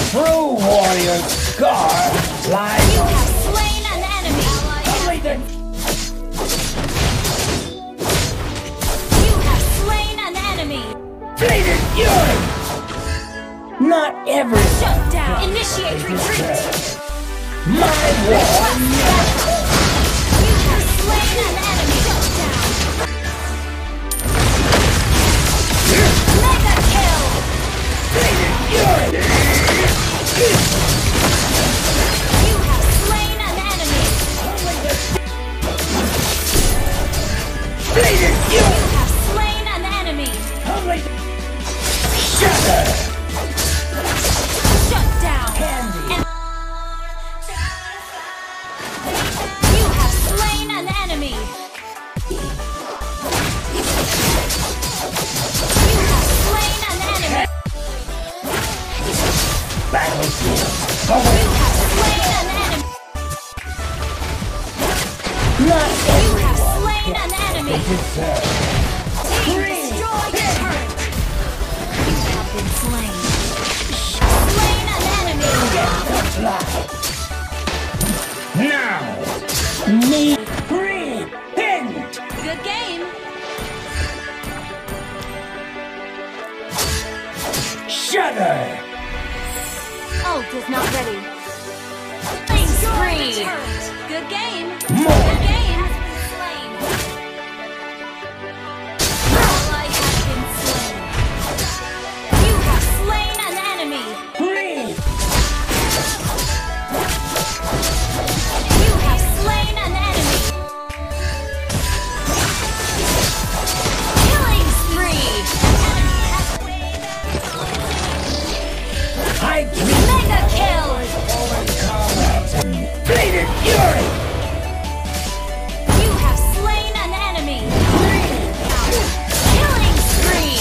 true warrior scar lies. You have slain an enemy. Only the You have slain an enemy. fleeted fury. Not every Shut down. Initiate retreat. my war. You have slain an enemy. Shut down. Mega kill. Fleeted fury. You have slain an enemy. Fleeted You fury. have slain an enemy. Only the shatter. Shut down. Candy. You have slain an enemy. You have slain an enemy. Battlefield. You Away. have slain an enemy. Not You have everyone slain an enemy. deserves. Team destroy the turret. You have been slain. Slain an enemy. Now, me repent. Good game. Shudder. Ult is not ready. Slain spree. Good game. More. Good game. Slain. Ally has been slain. You have slain an enemy. Breathe. You have slain an enemy. Killing spree. I dream Mega kill. comrades and fleeted fury. You have slain an enemy. Killing spree.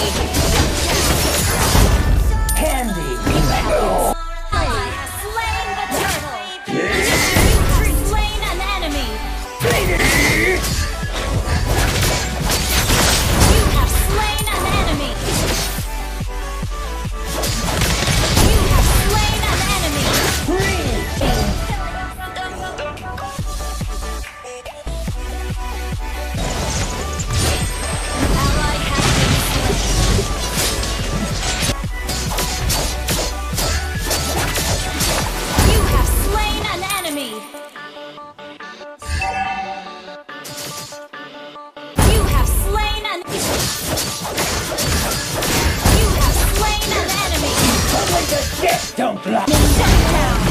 Candy. Ally has slain the turtle. You have slain an enemy. Fleeted. You have slain an enemy. You have slain an enemy. Breathe. Ally has been slain. You have slain an enemy. You have slain an You have slain an enemy. Only the dead don't lie. Shut down.